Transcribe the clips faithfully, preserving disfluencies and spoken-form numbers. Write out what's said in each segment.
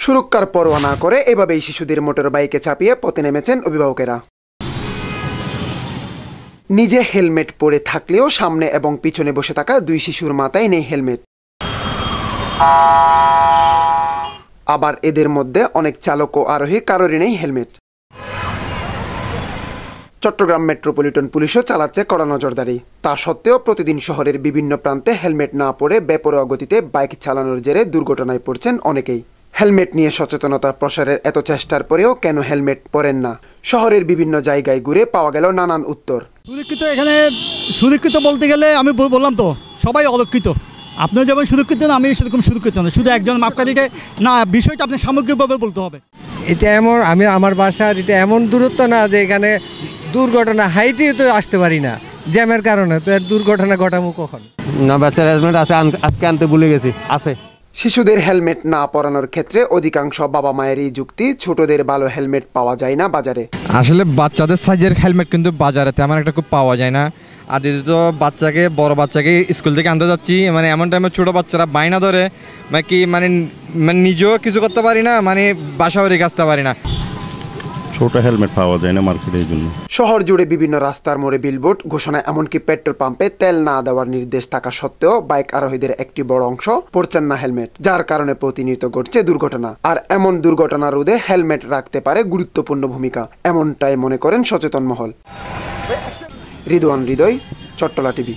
সুরক্ষার পরোয়া না করে এভাবেই শিশুদের মোটর বাইকে চাপিয়ে পথে নেমেছেন অভিভাবকেরা। নিজে হেলমেট পরে থাকলেও সামনে এবং পিছনে বসে থাকা দুই শিশুর মাথায় নেই হেলমেট। আবার এদের মধ্যে অনেক চালক ও আরোহী কারোরই নেই হেলমেট। চট্টগ্রাম মেট্রোপলিটন পুলিশও চালাচ্ছে কড়া নজরদারি। তা সত্ত্বেও প্রতিদিন শহরের বিভিন্ন প্রান্তে হেলমেট না পরে বেপরোয়া গতিতে বাইক চালানোর জেরে দুর্ঘটনায় পড়ছেন অনেকেই। হেলমেট নিয়ে সচেতনতা প্রসারের এত চেষ্টার পরেও কেন হেলমেট পরেন না? শহরের বিভিন্ন জায়গায় ঘুরে পাওয়া গেল নানান উত্তর। সুরক্ষিত এখানে সুরক্ষিত বলতে গেলে আমি বললাম তো সবাই অলক্ষিত। আপনিও যেমন সুরক্ষিত না, আমি সেরকম সুরক্ষিত না। শুধু একজন মাপকাঠিকে না, বিষয়টা আপনি সামগ্রিকভাবে বলতে হবে। এটা এমন, আমি আমার বাসার এটা এমন দূরত্ব না যে এখানে দুর্ঘটনা হাইটেই তো আসতে পারি না জ্যামের কারণে, তো এর দুর্ঘটনা ঘটাবো কখন? না, বাচ্চার হেলমেট আছে, আজকে আনতে ভুলে গেছি। আছে। শিশুদের হেলমেট না পরানোর ক্ষেত্রে অধিকাংশ বাবা মায়েরই যুক্তি, ছোটদের ভালো হেলমেট পাওয়া যায় না বাজারে। আসলে বাচ্চাদের সাইজের হেলমেট কিন্তু বাজারে তেমন একটা খুব পাওয়া যায় না। আর দ্বিতীয়ত বাচ্চাকে বড় বাচ্চাকে স্কুল থেকে আনতে যাচ্ছি, মানে এমন টাইমে ছোটো বাচ্চারা বাইনা ধরে মানে কি মানে মানে নিজেও কিছু করতে পারি না, মানে বাসাও রেখে আসতে পারি না। ছোট হেলমেট পাওয়া যায় না মার্কেটে, এই জন্য। শহর জুড়ে বিভিন্ন রাস্তার মোড়ে বিলবোর্ড, ঘোষণা, এমনকি পেট্রোল পাম্পে তেল না দেওয়ার নির্দেশ থাকা সত্ত্বেও বাইক আরোহীদের একটি বড় অংশ পরছেন না হেলমেট, যার কারণে প্রতিনিয়ত ঘটছে দুর্ঘটনা। আর এমন দুর্ঘটনা রোধে হেলমেট রাখতে পারে গুরুত্বপূর্ণ ভূমিকা, এমনটাই মনে করেন সচেতন মহল। রিদওয়ান হৃদয়, চট্টলা টিভি।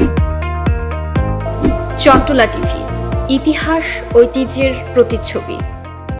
চট্টলা টিভি, ইতিহাস ঐতিহ্যের প্রতিচ্ছবি।